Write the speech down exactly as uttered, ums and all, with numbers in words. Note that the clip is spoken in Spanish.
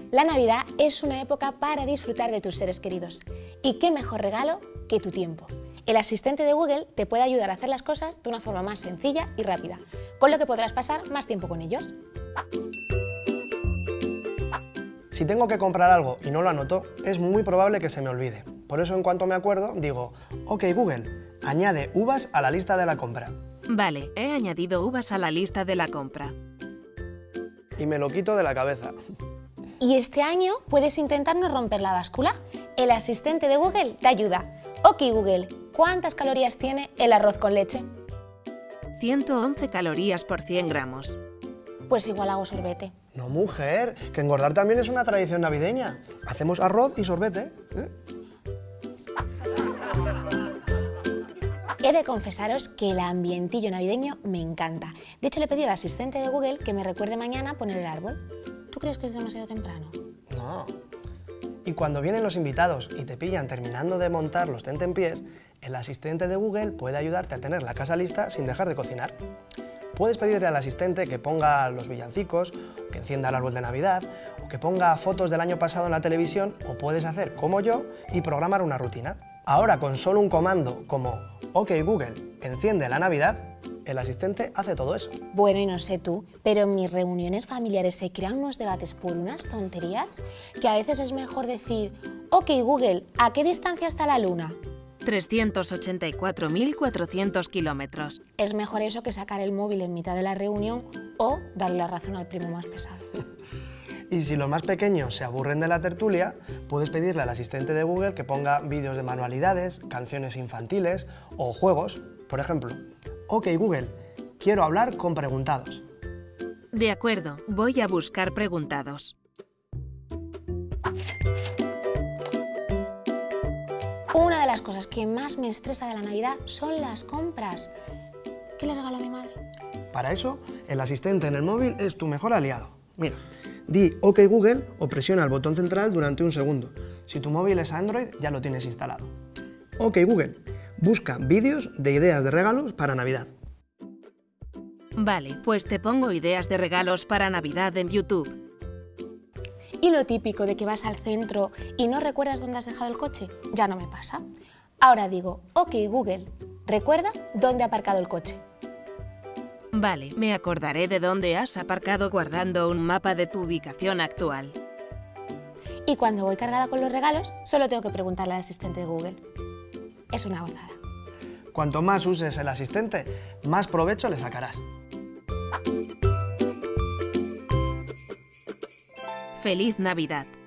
La Navidad es una época para disfrutar de tus seres queridos. ¿Y qué mejor regalo que tu tiempo? El asistente de Google te puede ayudar a hacer las cosas de una forma más sencilla y rápida, con lo que podrás pasar más tiempo con ellos. Si tengo que comprar algo y no lo anoto, es muy probable que se me olvide. Por eso, en cuanto me acuerdo, digo, OK Google, añade uvas a la lista de la compra. Vale, he añadido uvas a la lista de la compra. Y me lo quito de la cabeza. Y este año puedes intentar no romper la báscula. El asistente de Google te ayuda. OK Google, ¿cuántas calorías tiene el arroz con leche? ciento once calorías por cien gramos. Pues igual hago sorbete. No, mujer, que engordar también es una tradición navideña. Hacemos arroz y sorbete, ¿eh? He de confesaros que el ambientillo navideño me encanta. De hecho, le pedí al asistente de Google que me recuerde mañana poner el árbol. ¿Tú crees que es demasiado temprano? No. Y cuando vienen los invitados y te pillan terminando de montar los tentempiés, el asistente de Google puede ayudarte a tener la casa lista sin dejar de cocinar. Puedes pedirle al asistente que ponga los villancicos, o que encienda el árbol de Navidad, o que ponga fotos del año pasado en la televisión, o puedes hacer como yo y programar una rutina. Ahora, con solo un comando como OK Google, enciende la Navidad, el asistente hace todo eso. Bueno, y no sé tú, pero en mis reuniones familiares se crean unos debates por unas tonterías que a veces es mejor decir OK Google, ¿a qué distancia está la Luna? trescientos ochenta y cuatro mil cuatrocientos kilómetros. Es mejor eso que sacar el móvil en mitad de la reunión o darle la razón al primo más pesado. Y si los más pequeños se aburren de la tertulia, puedes pedirle al asistente de Google que ponga vídeos de manualidades, canciones infantiles o juegos. Por ejemplo, OK Google, quiero hablar con preguntados. De acuerdo, voy a buscar preguntados. Una de las cosas que más me estresa de la Navidad son las compras. ¿Qué le regalo a mi madre? Para eso, el asistente en el móvil es tu mejor aliado. Mira, di OK Google o presiona el botón central durante un segundo. Si tu móvil es Android, ya lo tienes instalado. OK Google, busca vídeos de ideas de regalos para Navidad. Vale, pues te pongo ideas de regalos para Navidad en YouTube. Y lo típico de que vas al centro y no recuerdas dónde has dejado el coche, ya no me pasa. Ahora digo, OK Google, recuerda dónde ha aparcado el coche. Vale, me acordaré de dónde has aparcado guardando un mapa de tu ubicación actual. Y cuando voy cargada con los regalos, solo tengo que preguntarle al asistente de Google. Es una gozada. Cuanto más uses el asistente, más provecho le sacarás. ¡Feliz Navidad!